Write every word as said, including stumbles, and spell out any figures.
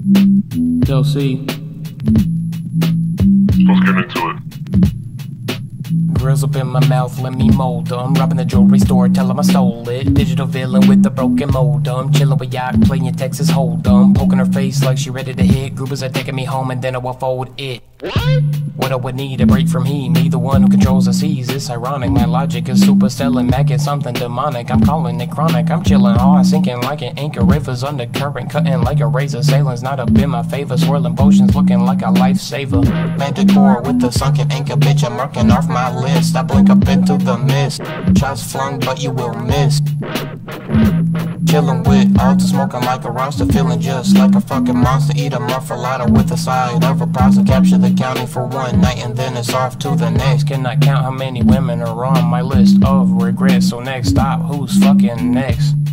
Yo, see. Let's get into it. Grills up in my mouth, let me mold them. Robbing the jewelry store, tell them I stole it. Digital villain with the broken modem. Chillin' with yacht, playing Texas Hold'em. Poking her face like she ready to hit. Groupers are taking me home and then I will fold it. What? What I would need a break from he, me the one who controls the seas. It's ironic, my logic is super stellar, macking something demonic. I'm calling it chronic, I'm chillin' hard, sinking like an anchor. Rivers undercurrent, cutting like a razor. Sailing's not up in my favor, swirling potions looking like a lifesaver. Manticore with the sunken anchor, bitch, I'm marking off my list. I blink up into the mist, shots flung but you will miss. Chillin' with altar, smoking like a roster, feeling just like a fucking monster. Eat a muffalata with a side of a pasta. Capture the county for one night and then it's off to the next. Cannot count how many women are on my list of regrets. So next stop, who's fucking next?